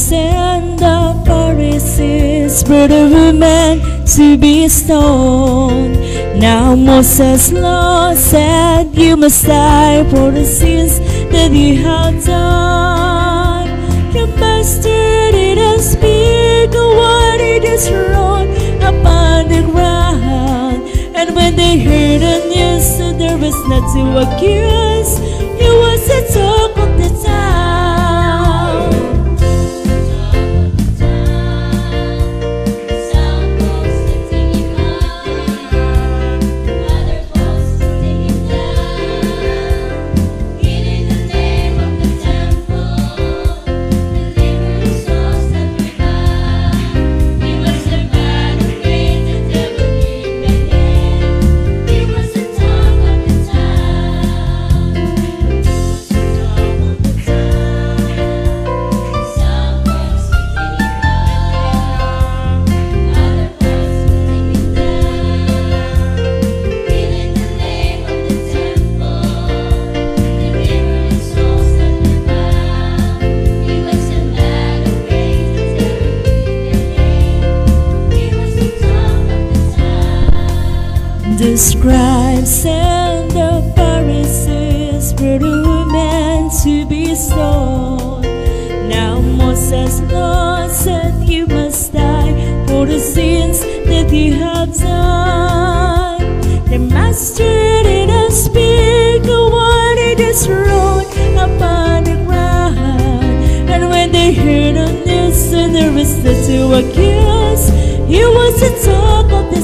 scribes and the Pharisees brought a woman to be stoned. Now Moses' law said you must die for the sins that you have done. The master didn't speak a word, he just wrote upon the ground. And when they heard the news, there was not to accuse. He was the talk of the town. Some folks lifting him up, other folks lifting him down. Healing the name of the temple, delivering souls that were bound. He was the man who made the devil leave the hand. He was the talk of the town. He was the talk of the town. Some folks lifting him up, other folks lifting him down. Healing the name of the temple, delivering souls that were bound. He was the man who made the devil leave the hand. He was the talk of the town. The scribes and the Pharisees brought a woman to be stoned. Now Moses' law said you must die for the sins that you have done. The master didn't speak a word, he just wrote upon the ground. And when they heard the news, there was nothing to accuse. He was the talk of the